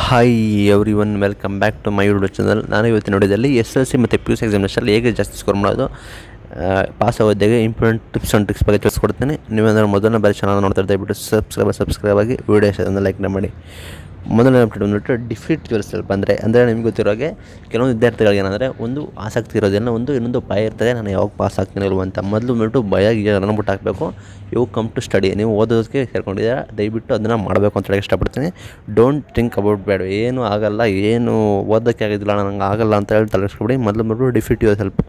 Hi everyone welcome back to my YouTube channel. ನಾನು ಇವತ್ತಿನ ನೋಡಿದಲ್ಲಿ SSLC ಮತ್ತು PUC ಎಕ್ಸಾಮಿನೇಷನಲ್ಲಿ ಹೇಗೆ ಜಾಸ್ತಿ ಸ್ಕೋರ್ ಮಾಡೋದು, ಪಾಸ್ ಆಗೋದಾಗೆ ಇಂಪಾರ್ಟೆಂಟ್ ಟಿಪ್ಸ್ ಆ್ಯಂಡ್ ಟ್ರಿಕ್ಸ್ ಬಗ್ಗೆ ತಿಳಿಸ್ಕೊಡ್ತೀನಿ. ನೀವೇನಾದ್ರು ಮೊದಲನೇ ಬಾರಿ ಚಾನಲ್ ನೋಡ್ತಾ ದಯವಿಟ್ಟು ಸಬ್ಸ್ಕ್ರೈಬ್ ಆಗಿ ವಿಡಿಯೋ ಇಷ್ಟ ಲೈಕ್ ಮಾಡಿ. ಮೊದಲನೇ ಅಪ್ಡೇಟ್ ಬಂದುಬಿಟ್ಟು ಡಿಫೀಟ್ ಯುವರ್ ಸೆಲ್ಫ್. ಅಂದರೆ ನಿಮ್ಗೆ ಗೊತ್ತಿರೋ ಹಾಗೆ ಕೆಲವೊಂದು ವಿದ್ಯಾರ್ಥಿಗಳಿಗೆ ಏನಂದರೆ ಒಂದು ಆಸಕ್ತಿ ಇರೋದಿಲ್ಲ, ಇನ್ನೊಂದು ಭಯ ಇರ್ತದೆ, ನಾನು ಯಾವಾಗ ಪಾಸ್ ಆಗ್ತೀನಿ ಇಲ್ವ ಅಂತ. ಮೊದಲು ಬಂದುಬಿಟ್ಟು ಭಯ ಅನ್ಬಿಟ್ಟು ಹಾಕಬೇಕು. ಯು ಕಮ್ ಟು ಸ್ಟಡಿ, ನೀವು ಓದೋದಕ್ಕೆ ಸೇರ್ಕೊಂಡಿದ್ದೀರಾ, ದಯವಿಟ್ಟು ಅದನ್ನು ಮಾಡಬೇಕು ಅಂತ ಹೇಳಕ್ಕೆ ಇಷ್ಟಪಡ್ತೀನಿ. ಡೋಂಟ್ ಥಿಂಕ್ ಅಬೌಟ್ ಬೇಡ, ಏನು ಆಗಲ್ಲ, ಏನು ಓದೋಕ್ಕೆ ಆಗಿದ್ದಿಲ್ಲ, ನನಗೆ ಆಗಲ್ಲ ಅಂತ ಹೇಳಿ ತಲೆಸ್ಕೊಬಿಡಿ. ಮೊದಲು ಬಂದುಬಿಟ್ಟು ಡಿಫೀಟ್ ಯುವರ್ ಸೆಲ್ಫ್.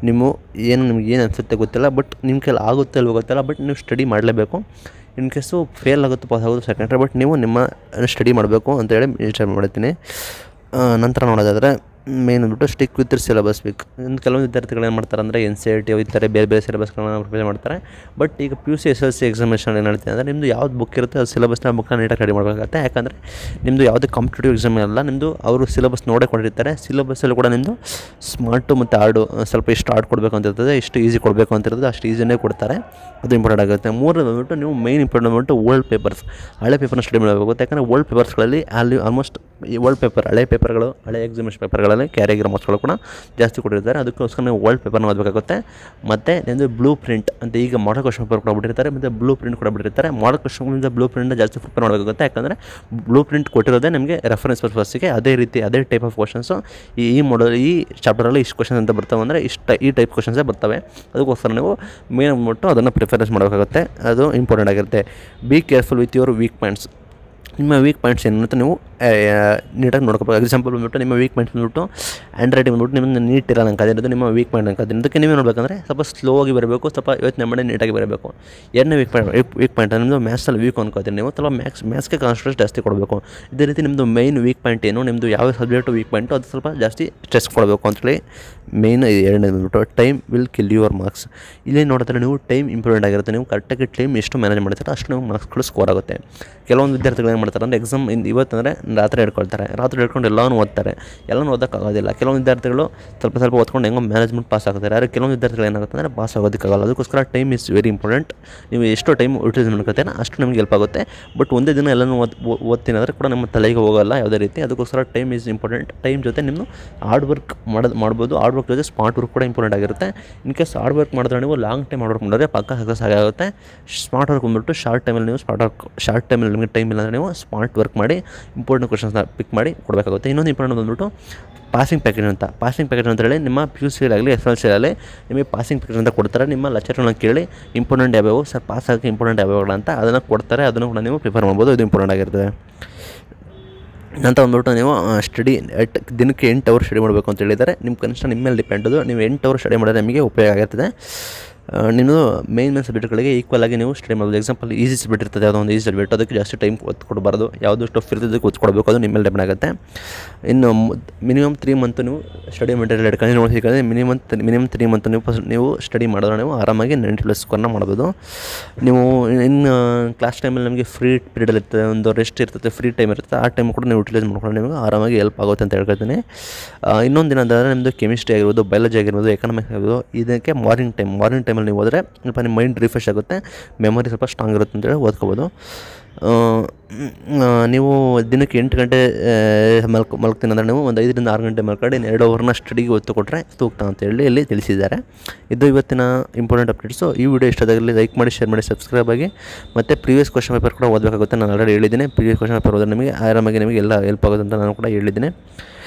ನಿಮ್ಗೆ ಏನು ಅನಿಸುತ್ತೆ ಗೊತ್ತಿಲ್ಲ, ಬಟ್ ನಿಮ್ಮ ಕೈಲಿ ಆಗುತ್ತೆ ಅಲ್ವೋ ಗೊತ್ತಿಲ್ಲ, ಬಟ್ ನೀವು ಸ್ಟಡಿ ಮಾಡಲೇಬೇಕು. ಇನ್ ಕೇಸು ಫೇಲ್ ಆಗುತ್ತೆ ಪಾಸ್ ಆಗೋದು ಸೆಕೆಂಡ್ರಿ, ಬಟ್ ನೀವು ನಿಮ್ಮ ಸ್ಟಡಿ ಮಾಡಬೇಕು ಅಂತೇಳಿ ಇನ್ಸ್ಟಾಲ್ ಮಾಡ್ತೀನಿ. ನಂತರ ನೋಡೋದಾದರೆ ಮೇನ್ ಬಂದುಬಿಟ್ಟು ಸ್ಟಿಕ್ ವಿತ್ ಸಿಲೆಬಸ್ ವೀಕ್. ಕೆಲವೊಂದು ವಿದ್ಯಾರ್ಥಿಗಳು ಏನು ಮಾಡ್ತಾರೆ ಅಂದರೆ NCERT ಹೋಗ್ತಾರೆ, ಬೇರೆ ಸಿಲೆಬಸ್ಗಳನ್ನ ಪ್ರಿಪೇರ್ ಮಾಡ್ತಾರೆ. ಬಟ್ ಈಗ PUC SSLC ಎಕ್ಸಾಮಿನೇಷನ್ ಏನು ಹೇಳ್ತೀನಿ ಅಂದರೆ ನಿಮ್ಮದು ಯಾವ್ದು ಬುಕ್ ಇರುತ್ತೆ ಅದು ಸಿಲೆಬಸ್ನ ಬುಕ್ನ ನೀಟಾಗಿ ರೆಡಿ ಮಾಡಬೇಕಾಗುತ್ತೆ. ಯಾಕಂದರೆ ನಿಮ್ಮದು ಯಾವುದೇ ಕಾಂಪಿಟೇಟಿವ್ ಎಕ್ಸಾಮ್ ಅಲ್ಲ, ನಿಮ್ಮದು ಅವರು ಸಿಲೆಬಸ್ ನೋಡೇ ಕೊಟ್ಟಿರ್ತಾರೆ. ಸಿಲೆಬಸ್ಸಲ್ಲಿ ಕೂಡ ನಿಮ್ಮದು ಸ್ಮಾರ್ಟು ಮತ್ತು ಹಾರ್ಡು ಸ್ವಲ್ಪ ಇಷ್ಟು ಹಾರ್ಡ್ ಕೊಡಬೇಕು ಅಂತ ಇರ್ತದೆ, ಇಷ್ಟು ಈಸಿ ಕೊಡಬೇಕು ಅಂತ ಇರ್ತದೆ, ಅಷ್ಟು ಈಸಿನೇ ಕೊಡ್ತಾರೆ. ಅದು ಇಂಪಾರ್ಟೆಂಟ್ ಆಗುತ್ತೆ. ಮೂರನೇ ಬಂದುಬಿಟ್ಟು ನೀವು ಮೈನ್ ಇಂಪಾರ್ಟೆಂಟ್ ಬಂದುಬಿಟ್ಟು ಓಲ್ಡ್ ಪೇಪರ್ಸ್, ಹಳೆ ಪೇಪರ್ನ ಸ್ಟಡಿ ಮಾಡಬೇಕಾಗುತ್ತೆ. ಯಾಕಂದರೆ ಓಲ್ಡ್ ಪೇಪರ್ಸ್ಗಳಲ್ಲಿ ಅಲ್ಲಿ ಆಲ್ಮೋಸ್ಟ್ ಓಲ್ಡ್ ಪೇಪರ್, ಹಳೆ ಪೇಪರ್ಗಳು, ಹಳೆ ಎಕ್ಸಾಮಿನೇಷನ್ ಪೇಪರ್ಗಳಲ್ಲಿ ಕ್ಯಾರಿ ಆಗಿರೋ ಮಾರ್ಕ್ಸ್ಗಳು ಕೂಡ ಜಾಸ್ತಿ ಕೊಟ್ಟಿರ್ತಾರೆ. ಅದಕ್ಕೋಸ್ಕರ ನೀವು ಓಲ್ಡ್ ಪೇಪರ್ನ ಓದಬೇಕಾಗುತ್ತೆ. ಮತ್ತು ನಿಮ್ಮದು ಬ್ಲೂ ಪ್ರಿಂಟ್ ಅಂತ, ಈಗ ಮಾಡಲ್ ಕ್ವಶನ್ ಪೇಪರ್ ಕೂಡ ಬಿಟ್ಟಿರ್ತಾರೆ, ಮತ್ತು ಬ್ಲೂ ಪ್ರಿಂಟ್ ಕೂಡ ಬಿಟ್ಟಿರ್ತಾರೆ. ಮಾಡಲ್ ಕ್ವಶನ್ಗಳಿಂದ ಬ್ಲೂ ಪ್ರಿಂಟ್ನ ಜಾಸ್ತಿ ಪ್ರಿಪೇರ್ ಮಾಡಬೇಕಾಗುತ್ತೆ. ಯಾಕಂದರೆ ಬ್ಲೂ ಪ್ರಿಂಟ್ ಕೊಟ್ಟಿರೋದೇ ನಿಮಗೆ ರೆಫರೆನ್ಸ್ ಪರ್ಪಸ್ಸಿಗೆ. ಅದೇ ಟೈಪ್ ಆಫ್ ಕ್ವಶನ್ಸು ಈ ಚಾಪ್ಟರಲ್ಲಿ ಇಷ್ಟು ಕ್ವಶನ್ಸ್ ಅಂತ ಬರ್ತಾವೆ ಅಂದರೆ ಈ ಟೈಪ್ ಕ್ವಶನ್ಸೇ ಬರ್ತವೆ. ಅದಕ್ಕೋಸ್ಕರ ನೀವು ಮೇನ್ ಅಂದ್ಬಿಟ್ಟು ಅದನ್ನು ಪ್ರಿಫರೆನ್ಸ್ ಮಾಡಬೇಕಾಗುತ್ತೆ. ಅದು ಇಂಪಾರ್ಟೆಂಟ್ ಆಗಿರುತ್ತೆ. Be careful with your weak points. ನಿಮ್ಮ ವೀಕ್ ಪಾಯಿಂಟ್ಸ್ ಏನಂತ ನೀವು ನೀಟಾಗಿ ನೋಡ್ಕೋಬೇಕು. ಎಕ್ಸಾಂಪಲ್ ಬಂದುಬಿಟ್ಟು ನಿಮ್ಮ ವೀಕ್ ಪಾಯಿಂಟ್ಸ್ ಬಂದುಬಿಟ್ಟು ಹ್ಯಾಂಡ್ ರೈಟಿಂಗ್ ಬಂದುಬಿಟ್ಟು ನಿಮ್ಮನ್ನು ನೀಟ್ ಇರೋಲ್ಲ ಅಂಕದಿರೋದು ನಿಮ್ಮ ವೀಕ್ ಪಾಯಿಂಟ್ ಅಂಕದಿರೋದು. ಅದಕ್ಕೆ ನೀವೇ ನೋಡಬೇಕಂದ್ರೆ ಸ್ವಲ್ಪ ಸ್ಲೋ ಆಗಿ ಬರಬೇಕು, ಸ್ವಲ್ಪ ಯೋಚನೆ ಮಾಡಿ ನೀಟಾಗಿ ಬರಬೇಕು. ಎರಡನೇ ವೀಕ್ ಪಾಯಿಂಟ್ ನಿಮ್ಮದು ಮ್ಯಾಥ್ಸಲ್ಲಿ ವೀಕ್ ಅನ್ಕೋತೀರಿ ನೀವು, ಸ್ವಲ್ಪ ಮ್ಯಾಥ್ಸ್ಗೆ ಕಾನ್ಸಂಟ್ರೇಟ್ ಜಾಸ್ತಿ ಕೊಡಬೇಕು. ಇದೇ ರೀತಿ ನಿಮ್ಮದು ಮೈನ್ ವೀಕ್ ಪಾಯಿಂಟ್ ಏನು, ನಿಮ್ಮದು ಯಾವ ಸಬ್ಜೆಕ್ಟು ವೀಕ್ ಪಾಯಿಂಟು ಅದು ಸ್ವಲ್ಪ ಜಾಸ್ತಿ ಸ್ಟ್ರೆಸ್ ಕೊಡಬೇಕು ಅಂತೇಳಿ ಮೇಯ್ನ್. ಎರಡನೇದು ಬಂದುಬಿಟ್ಟು time will kill your marks. ಇಲ್ಲಿ ನೋಡಿದ್ರೆ ನೀವು ಟೈಮ್ ಇಂಪಾರ್ಟೆಂಟ್ ಆಗಿರುತ್ತೆ. ನೀವು ಕರೆಕ್ಟಾಗಿ ಟೈಮ್ ಎಷ್ಟು ಮ್ಯಾನೇಜ್ ಮಾಡ್ತೀರೋ ಅಷ್ಟು ನೀವು ಮಾರ್ಕ್ಸ್ಗಳು ಸ್ಕೋರ್ ಆಗುತ್ತೆ. ಕೆಲವೊಂದು ವಿದ್ಯಾರ್ಥಿಗಳು ಏನು ಮಾಡ್ತಾರೆ ಅಂದರೆ ಎಕ್ಸಾಮ್ ಇವತ್ತಂದರೆ ರಾತ್ರಿ ಹಿಡ್ಕೊಂಡು ಎಲ್ಲನೂ ಓದ್ತಾರೆ, ಎಲ್ಲನೂ ಓದೋಕ್ಕಾಗೋದಿಲ್ಲ. ಕೆಲವೊಂದು ವಿದ್ಯಾರ್ಥಿಗಳು ಸ್ವಲ್ಪ ಓದ್ಕೊಂಡು ಹೆಂಗೋ ಮ್ಯಾನೇಜ್ಮೆಂಟ್ ಪಾಸ್ ಆಗ್ತಾರೆ. ಆದರೆ ಕೆಲವೊಂದು ವಿದ್ಯಾರ್ಥಿಗಳು ಏನಾಗುತ್ತೆ ಅಂದರೆ ಪಾಸ್ ಆಗೋದಕ್ಕಾಗಲ್ಲ. ಅದಕ್ಕೋಸ್ಕರ ಟೈಮ್ ಇಸ್ ವೆರಿ ಇಂಪಾರ್ಟೆಂಟ್. ನೀವು ಎಷ್ಟು ಟೈಮ್ ಯೂಟಿಲೈಸ್ ಮಾಡ್ಕೊತೀರ ಅಷ್ಟು ನಮಗೆ ಹೆಲ್ಪ್ ಆಗುತ್ತೆ. ಬಟ್ ಒಂದೇ ದಿನ ಎಲ್ಲನೂ ಓದ್ತೀನಿ ಅಂದರೆ ಕೂಡ ನಮ್ಮ ತಲೆಗೆ ಹೋಗೋಲ್ಲ ಯಾವುದೇ ರೀತಿ. ಅದಕ್ಕೋಸ್ಕರ ಟೈಮ್ ಈಸ್ ಇಂಪಾರ್ಟೆಂಟ್. ಟೈಮ್ ಜೊತೆ ನೀವು ಹಾರ್ಡ್ ವರ್ಕ್ ಮಾಡ್ಬೋದು. ಹಾರ್ಡ್ ವರ್ಕ್ ಜೊತೆ ಸ್ಮಾರ್ಟ್ ವರ್ಕ್ ಕೂಡ ಇಂಪಾರ್ಟೆಂಟ್ ಆಗಿರುತ್ತೆ. ಇನ್ ಕೇಸ್ ಹಾರ್ಡ್ ವರ್ಕ್ ಮಾಡಿದ್ರೆ ನೀವು ಲಾಂಗ್ ಟೈಮ್ ಹಾರ್ಡ್ ವರ್ಕ್ ಮಾಡಿದ್ರೆ ಪಕ್ಕ ಸಕ್ಸಸ್ ಆಗುತ್ತೆ. ಸ್ಮಾರ್ಟ್ ವರ್ಕ್ ಬಂದುಬಿಟ್ಟು ಶಾರ್ಟ್ ಟೈಮಲ್ಲಿ ನಿಮಗೆ ಟೈಮ್ ಇಲ್ಲ ಅಂದರೆ ನೀವು ಸ್ಮಾರ್ಟ್ ವರ್ಕ್ ಮಾಡಿ ಇಂಪಾರ್ಟೆಂಟ್ ಕ್ವಶನ್ಸ್ನ ಪಿಕ್ ಮಾಡಿ ಕೊಡಬೇಕಾಗುತ್ತೆ. ಇನ್ನೊಂದು ಇಂಪಾರ್ಟೆಂಟ್ ಬಂದುಬಿಟ್ಟು ಪಾಸಿಂಗ್ ಪ್ಯಾಕೇಜ್ ಅಂತ ಹೇಳಿ ನಿಮ್ಮ PUC ಆಗಲಿ SSLC ಆಗಲಿ ನಿಮಗೆ ಪಾಸಿಂಗ್ ಪ್ಯಾಕೇಜ್ ಅಂತ ಕೊಡ್ತಾರೆ. ನಿಮ್ಮ ಲೆಕ್ಚರ್ಗಳನ್ನ ಕೇಳಿ ಇಂಪಾರ್ಟೆಂಟ್ ಯಾವ್ಯಾವು ಸರ್ ಪಾಸ್ ಆಗೋಕ್ಕೆ ಇಂಪಾರ್ಟೆಂಟ್ ಯಾವ್ಯಾವ ಅಂತ ಅದನ್ನು ಕೊಡ್ತಾರೆ. ಅದನ್ನು ಕೂಡ ನೀವು ಪ್ರಿಫರ್ ಮಾಡ್ಬೋದು. ಇದು ಇಂಪಾರ್ಟೆಂಟ್ ಆಗಿರ್ತದೆ. ನಂತರ ಬಂದುಬಿಟ್ಟು ನೀವು ದಿನಕ್ಕೆ 8 ಅವರ್ ಸ್ಟಡಿ ಮಾಡಬೇಕು ಅಂತ ಹೇಳಿದರೆ ನಿಮ್ಮ ಕನಿಷ್ಠ ನಿಮ್ಮ ಮೇಲೆ ಡಿಪೆಂಡ್. ಅದು ನೀವು 8 ಅವರ್ ಸ್ಟಡಿ ಮಾಡಿದ್ರೆ ನಿಮಗೆ ಉಪಯೋಗ ಆಗಿರ್ತದೆ. ನೀವು ಮೇನ್ ಸಬ್ಜೆಕ್ಟ್ಗಳಿಗೆ ಈಕ್ವಲ್ ಆಗಿ ನೀವು ಸ್ಟಡಿ ಮಾಡ್ಬೋದು. ಎಕ್ಸಾಂಪಲ್ ಈಸಿ ಸಬ್ಜೆಕ್ಟ್ ಇರ್ತದೆ, ಯಾವುದೋ ಈಸಿ ಸಬ್ಜೆಕ್ಟ್, ಅದಕ್ಕೆ ಜಾಸ್ತಿ ಟೈಮ್ ಒತ್ತು ಕೊಡಬಾರ್ದು. ಯಾವುದು ಟಫ್ ಇರ್ತದೆ ಒತ್ತು ಕೊಡಬೇಕು, ಅದು ನಿಮ್ಮ ಮೇಲೆ ಡಿಪೆಂಡ್ ಆಗುತ್ತೆ. ಇನ್ನು ಮಿನಿಮಮ್ 3 ಮಂತ್ ನೀವು ಸ್ಟಡಿ ಮೆಟೀರಿಯಲ್ ಇಟ್ಕೊಂಡು ನೋಡ್ತಿದ್ರೆ ಮಿನಿಮಮ್ 3 ಮಂತ್ ನೀವು ಸ್ಟಡಿ ಮಾಡಿದ್ರೆ ನೀವು ಆರಾಮಾಗಿ 90+ ಸ್ಕೋರ್ನ ಮಾಡ್ಬೋದು. ನೀವು ಇನ್ನು ಕ್ಲಾಸ್ ಟೈಮಲ್ಲಿ ನಮಗೆ ಫ್ರೀ ಪೀರಿಯಡ್ ಇರ್ತದೆ, ಒಂದು ರೆಸ್ಟ್ ಇರ್ತದೆ, ಫ್ರೀ ಟೈಮ್ ಇರ್ತದೆ. ಆ ಟೈಮ್ ಕೂಡ ನೀವು ಯುಟಿಲೈಸ್ ಮಾಡ್ಕೊಂಡು ನಿಮಗೆ ಆರಾಮಾಗಿ ಹೆಲ್ಪ್ ಆಗುತ್ತೆ ಅಂತ ಹೇಳ್ಕೊಳ್ತೀನಿ. ಇನ್ನೊಂದು ದಿನ ಅಂದರೆ ನಿಮ್ಮದು ಕೆಮಿಸ್ಟ್ರಿ ಆಗಿರ್ಬೋದು, ಬಯಾಲಜಿ ಆಗಿರ್ಬೋದು, ಎಕನಾಮಿಕ್ಸ್ ಆಗಿರ್ಬೋದು, ಇದಕ್ಕೆ ಮಾರ್ನಿಂಗ್ ಟೈಮಲ್ಲಿ ನೀವು ಹೋದರೆ ಸ್ವಲ್ಪ ನಿಮ್ಮ ಮೈಂಡ್ ರಿಫ್ರೆಶ್ ಆಗುತ್ತೆ, ಮೆಮೊರಿ ಸ್ವಲ್ಪ ಸ್ಟ್ರಾಂಗ್ ಇರುತ್ತೆ ಅಂತೇಳಿ ಓದ್ಕೋಬೋದು. ನೀವು ದಿನಕ್ಕೆ 8 ಗಂಟೆ ಮಲ್ಗ್ತೀನಿ ಅಂದರೆ ನೀವು ಒಂದು 5 ರಿಂದ 6 ಗಂಟೆ ಮಲ್ಕೊಂಡು 2 ಅವರ್ನ ಸ್ಟಡಿಗೆ ಒತ್ತು ಕೊಟ್ಟರೆ ಸೂಕ್ತ ಅಂತೇಳಿ ಇಲ್ಲಿ ತಿಳಿಸಿದ್ದಾರೆ. ಇದು ಇವತ್ತಿನ ಇಂಪಾರ್ಟೆಂಟ್ ಅಪ್ಡೇಟ್ಸು. ಈ ವಿಡಿಯೋ ಇಷ್ಟದಾಗಲಿ ಲೈಕ್ ಮಾಡಿ, ಶೇರ್ ಮಾಡಿ, ಸಬ್ಸ್ಕ್ರೈಬ್ ಆಗಿ. ಮತ್ತು ಪ್ರೀವಿಯಸ್ ಕ್ವಶನ್ ಪೇಪರ್ ಕೂಡ ಓದಬೇಕಾಗುತ್ತೆ. ನಾನು ಆಲ್ರೆಡಿ ಹೇಳಿದ್ದೀನಿ. ಪ್ರೀವಿಯಸ್ ಕ್ವಶನ್ ಪೇಪರ್ ಓದಿದ್ರೆ ನಿಮಗೆ ಆರಾಮಾಗಿ ನಿಮಗೆ ಎಲ್ಲ ಹೆಲ್ಪ್ ಆಗುತ್ತೆ ಅಂತ ನಾನು ಕೂಡ ಹೇಳಿದ್ದೀನಿ.